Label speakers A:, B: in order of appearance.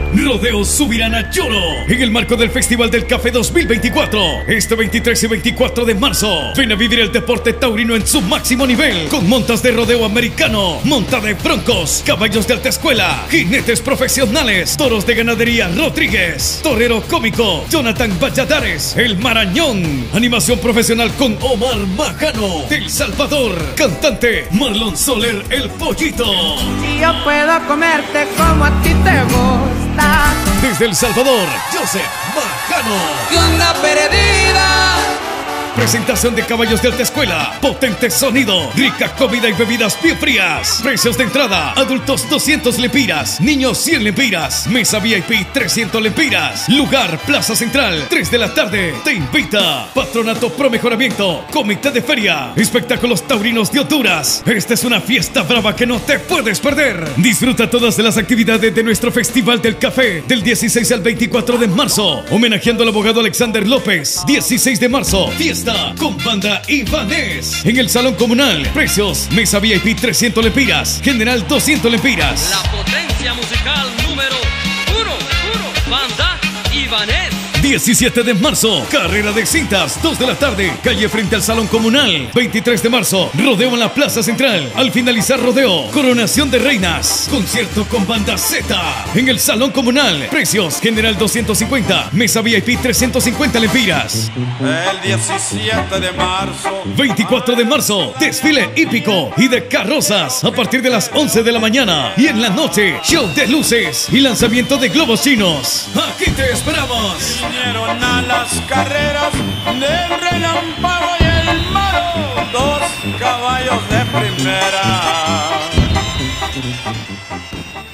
A: Rodeo Subirana Lloro, en el marco del Festival del Café 2024, este 23 y 24 de marzo. Ven a vivir el deporte taurino en su máximo nivel, con montas de rodeo americano, monta de broncos, caballos de alta escuela, jinetes profesionales, toros de ganadería Rodríguez, torero cómico Jonathan Valladares, el Marañón, animación profesional con Omar Majano, del Salvador, cantante Marlon Soler el Pollito.
B: Y yo puedo comerte como a ti te gusta.
A: Desde El Salvador, Joseph Majano.
B: ¿Qué onda, perdida?
A: Presentación de caballos de alta escuela, potente sonido, rica comida y bebidas bien frías. Precios de entrada: adultos 200 lempiras, niños 100 lempiras, mesa VIP 300 lempiras. Lugar: Plaza Central, 3 de la tarde. Te invita Patronato Pro Mejoramiento, Comité de Feria, Espectáculos Taurinos de Honduras. Esta es una fiesta brava que no te puedes perder. Disfruta todas las actividades de nuestro Festival del Café del 16 al 24 de marzo, homenajeando al abogado Alexander López. 16 de marzo, fiesta con banda Ibanez en el Salón Comunal. Precios: mesa VIP 300 lempiras, general 200 lempiras.
C: La potencia musical número 1, banda Ibanez.
A: 17 de marzo, carrera de cintas, 2 de la tarde, calle frente al Salón Comunal. 23 de marzo, rodeo en la Plaza Central. Al finalizar rodeo, coronación de reinas, concierto con banda Z en el Salón Comunal. Precios: general 250, mesa VIP 350 lempiras.
D: El 17 de marzo.
A: 24 de marzo, desfile hípico y de carrozas a partir de las 11 de la mañana. Y en la noche, show de luces y lanzamiento de globos chinos. Aquí te esperamos.
D: Vinieron a las carreras del Relámpago y el Maro, 2 caballos de primera.